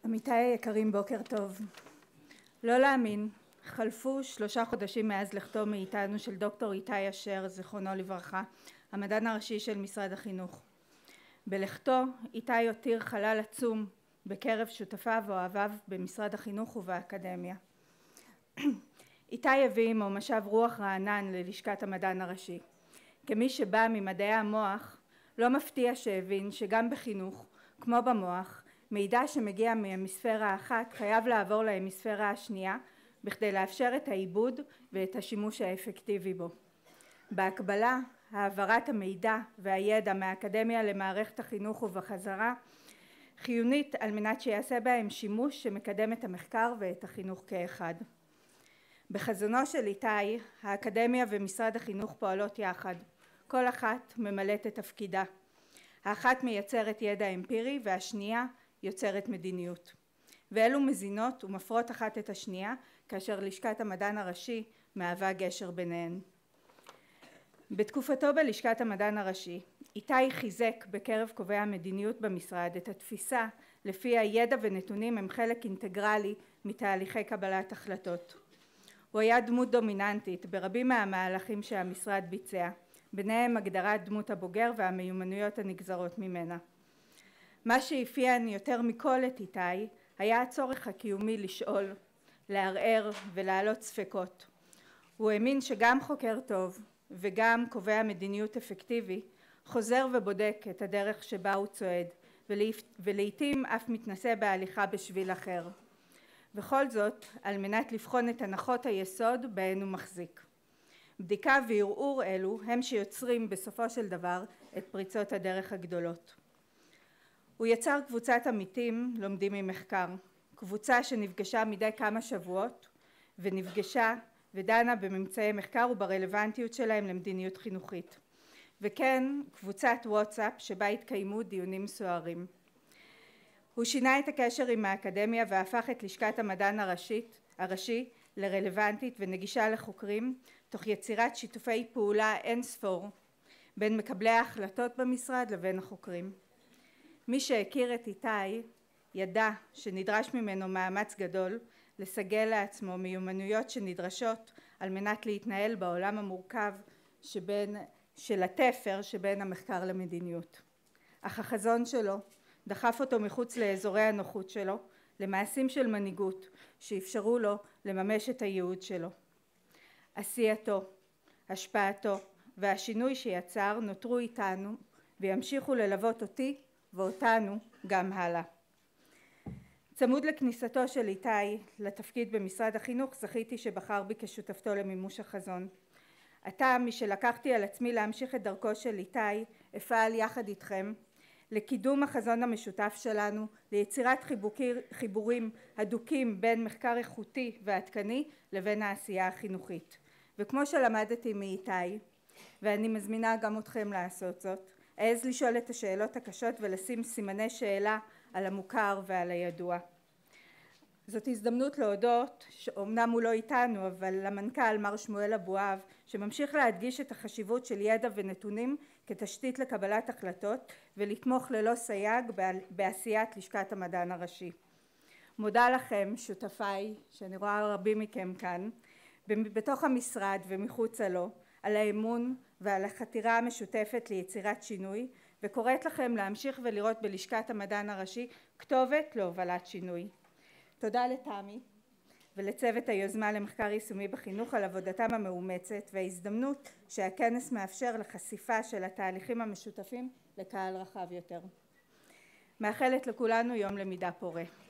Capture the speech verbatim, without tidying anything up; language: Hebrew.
עמיתיי היקרים, בוקר טוב. לא להאמין, חלפו שלושה חודשים מאז לכתו מאיתנו של דוקטור איתי אשר, זיכרונו לברכה, המדען הראשי של משרד החינוך. בלכתו, איתי הותיר חלל עצום בקרב שותפיו ואוהביו במשרד החינוך ובאקדמיה. איתי הביא עמו משב רוח רענן ללשכת המדען הראשי. כמי שבא ממדעי המוח, לא מפתיע שהבין שגם בחינוך, כמו במוח, מידע שמגיע מהמספירה האחת חייב לעבור להמספירה השנייה בכדי לאפשר את העיבוד ואת השימוש האפקטיבי בו. בהקבלה, העברת המידע והידע מהאקדמיה למערכת החינוך ובחזרה חיונית על מנת שיעשה בהם שימוש שמקדם את המחקר ואת החינוך כאחד. בחזונו של איתי, האקדמיה ומשרד החינוך פועלות יחד. כל אחת ממלאת את תפקידה. האחת מייצרת ידע אמפירי והשנייה יוצרת מדיניות. ואלו מזינות ומפרות אחת את השנייה, כאשר לשכת המדען הראשי מהווה גשר ביניהן. בתקופתו בלשכת המדען הראשי, איתי חיזק בקרב קובעי המדיניות במשרד את התפיסה לפי הידע ונתונים הם חלק אינטגרלי מתהליכי קבלת החלטות. הוא היה דמות דומיננטית ברבים מהמהלכים שהמשרד ביצע, ביניהם הגדרת דמות הבוגר והמיומנויות הנגזרות ממנה. מה שאפיין יותר מכל את איתי היה הצורך הקיומי לשאול, לערער ולהעלות ספקות. הוא האמין שגם חוקר טוב וגם קובע מדיניות אפקטיבי חוזר ובודק את הדרך שבה הוא צועד, ולעיתים אף מתנסה בהליכה בשביל אחר. וכל זאת על מנת לבחון את הנחות היסוד בהן הוא מחזיק. בדיקה וערעור אלו הם שיוצרים בסופו של דבר את פריצות הדרך הגדולות. הוא יצר קבוצת עמיתים לומדים ממחקר, קבוצה שנפגשה מדי כמה שבועות ונפגשה ודנה בממצאי מחקר וברלוונטיות שלהם למדיניות חינוכית, וכן קבוצת וואטסאפ שבה התקיימו דיונים סוערים. הוא שינה את הקשר עם האקדמיה והפך את לשכת המדען הראשית, הראשי לרלוונטית ונגישה לחוקרים, תוך יצירת שיתופי פעולה אין ספור בין מקבלי ההחלטות במשרד לבין החוקרים. מי שהכיר את איתי ידע שנדרש ממנו מאמץ גדול לסגל לעצמו מיומנויות שנדרשות על מנת להתנהל בעולם המורכב שבין, של התפר שבין המחקר למדיניות. אך החזון שלו דחף אותו מחוץ לאזורי הנוחות שלו למעשים של מנהיגות שאפשרו לו לממש את הייעוד שלו. עשייתו, השפעתו והשינוי שיצר נותרו איתנו וימשיכו ללוות אותי ואותנו גם הלאה. צמוד לכניסתו של איתי לתפקיד במשרד החינוך זכיתי שבחר בי כשותפתו למימוש החזון. עתה משלקחתי על עצמי להמשיך את דרכו של איתי אפעל יחד איתכם לקידום החזון המשותף שלנו, ליצירת חיבוקיר, חיבורים הדוקים בין מחקר איכותי ועדכני לבין העשייה החינוכית. וכמו שלמדתי מאיתי, ואני מזמינה גם אתכם לעשות זאת, אעז לשאול את השאלות הקשות ולשים סימני שאלה על המוכר ועל הידוע. זאת הזדמנות להודות, שאומנם הוא לא איתנו, אבל למנכ"ל מר שמואל אבואב, שממשיך להדגיש את החשיבות של ידע ונתונים כתשתית לקבלת החלטות, ולתמוך ללא סייג בעשיית לשכת המדען הראשי. מודה לכם, שותפיי, שאני רואה רבים מכם כאן, בתוך המשרד ומחוצה לו, על האמון ועל החתירה המשותפת ליצירת שינוי, וקוראת לכם להמשיך ולראות בלשכת המדען הראשי כתובת להובלת שינוי. תודה לתמי ולצוות היוזמה למחקר יישומי בחינוך על עבודתם המאומצת וההזדמנות שהכנס מאפשר לחשיפה של התהליכים המשותפים לקהל רחב יותר. מאחלת לכולנו יום למידה פורה.